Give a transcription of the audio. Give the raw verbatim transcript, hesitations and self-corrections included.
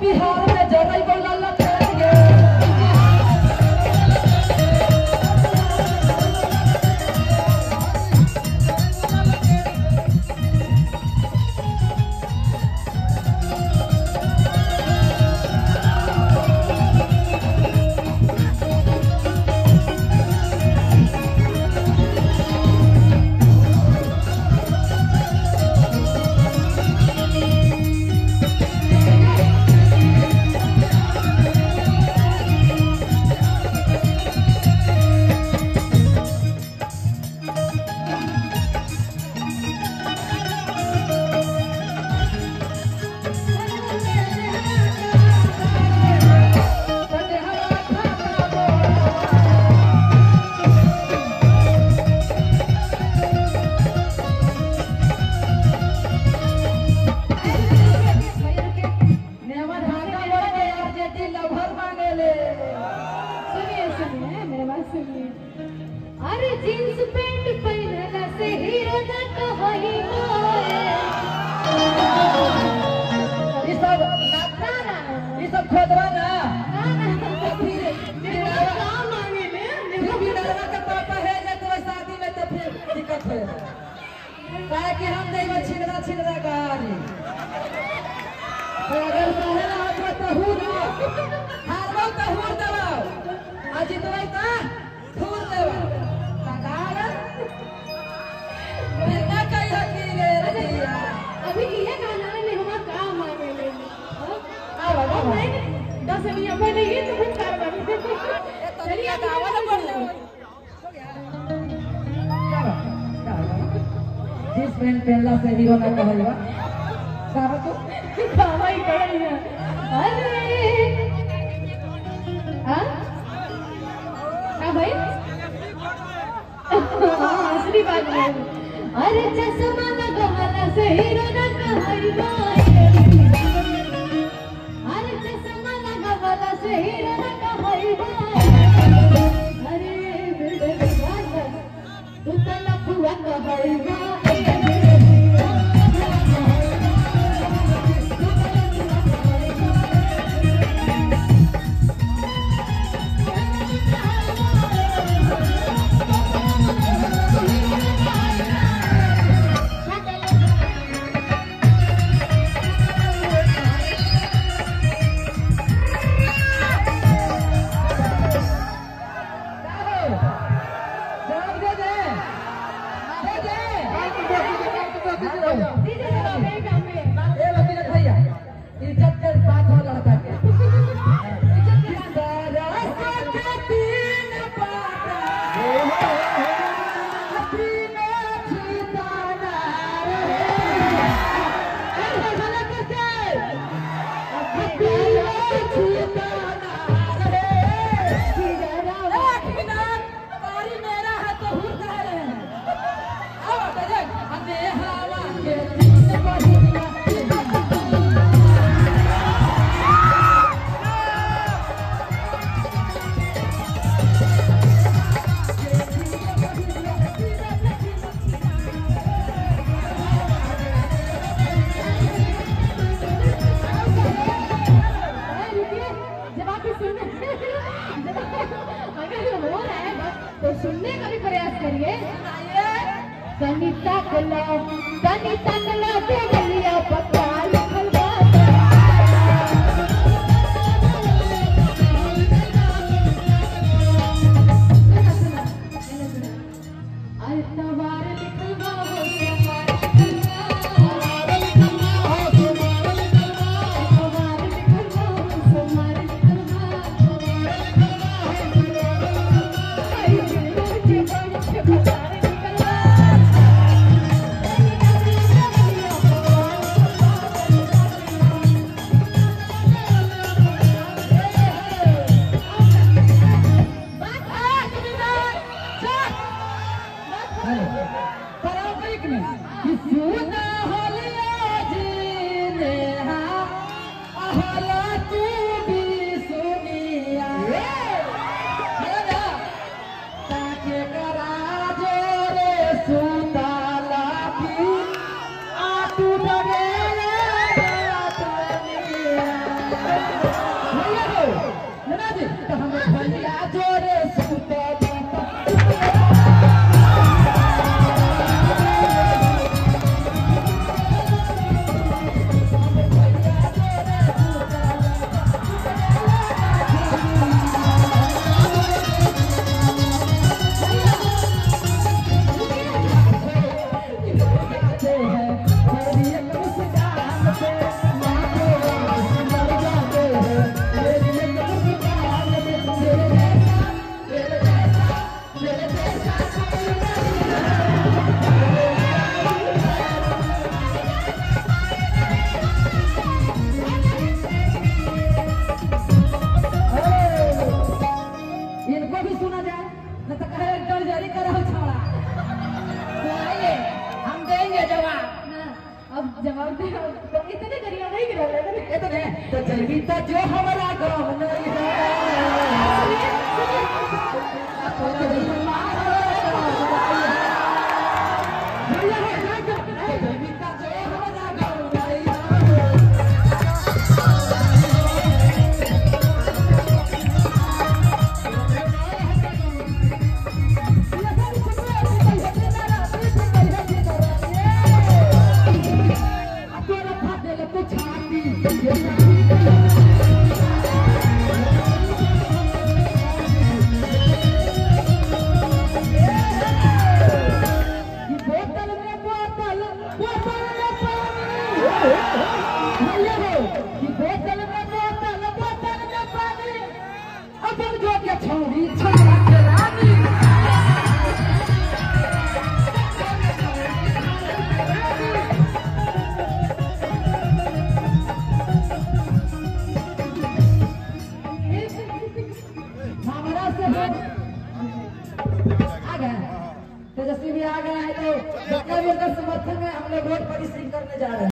बिहार में जरई को लाला करेंगे। अरे जींस पैंट पहनला से हीरो ना कहई माए। ये सब ये सब खोदवा ना काम आगे ले बिनारा का पापा है जब तो शादी में तो फिर दिक्कत है काहे कि हम नहीं छिनरा छिनरा कहानी तो अगर कहे ना हो तो हूं ना हारबो तो हूं दबाओ आज तो इतना फूल दबाओ तगाड़ बिना कहीं हकीले रतिया अभी ये गाना में हमारा काम आगे ले आ बाबा नहीं दस मिनट पहले ही तो हम कर रहे चलिए गावा ना बोल हो गया जिस पेन पहला से हीरो ना कहलवा सारा तो खावा ही पड़ी है। अरे हाँ हाँ भाई हाँ असली बात है। अरे चश्मा लगाना से हीरो ना कहई माए। अरे चश्मा लगाना से हीरो ना कहई माए। अरे बिरडे बिरडे तू तो लफुआ कहई माए। इतने करिया नहीं गिरा ये तो नहीं तो चलगी तो जो हमारा गाँव नहीं है तो चलगी हमारा तेजस्वी भी आ गया है तो जितना भी उनका समर्थन है हम लोग वोट परिश्रम करने जा रहे हैं।